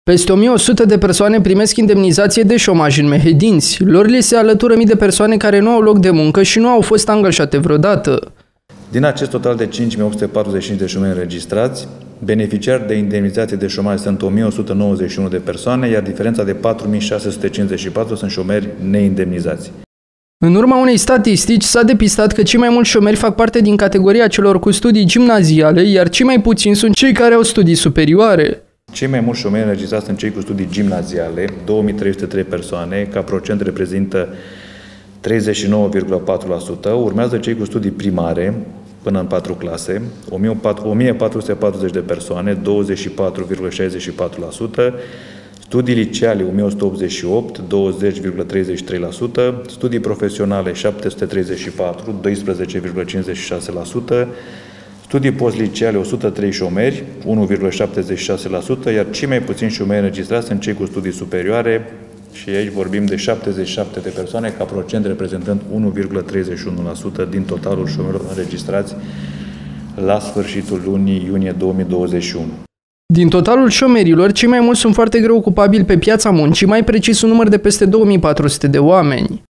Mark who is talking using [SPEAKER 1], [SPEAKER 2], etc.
[SPEAKER 1] Peste 1100 de persoane primesc indemnizație de șomaj în Mehedinți. Lor li se alătură mii de persoane care nu au loc de muncă și nu au fost angajate vreodată.
[SPEAKER 2] Din acest total de 5.845 de șomeri înregistrați, beneficiari de indemnizație de șomaj sunt 1.191 de persoane, iar diferența de 4.654 sunt șomeri neindemnizați.
[SPEAKER 1] În urma unei statistici s-a depistat că cei mai mulți șomeri fac parte din categoria celor cu studii gimnaziale, iar cei mai puțini sunt cei care au studii superioare.
[SPEAKER 2] Cei mai mulți șomeri înregistrați sunt cei cu studii gimnaziale, 2.303 persoane, ca procent reprezintă 39,4%, urmează cei cu studii primare, până în 4 clase, 1.440 de persoane, 24,64%, studii liceale 1.188, 20,33%, studii profesionale 734, 12,56%, studii postliceale 103 șomeri, 1,76%, iar cei mai puțini șomeri înregistrați sunt cei cu studii superioare și aici vorbim de 77 de persoane, ca procent reprezentând 1,31% din totalul șomerilor înregistrați la sfârșitul lunii iunie 2021.
[SPEAKER 1] Din totalul șomerilor, cei mai mulți sunt foarte greu ocupabili pe piața muncii, mai precis un număr de peste 2400 de oameni.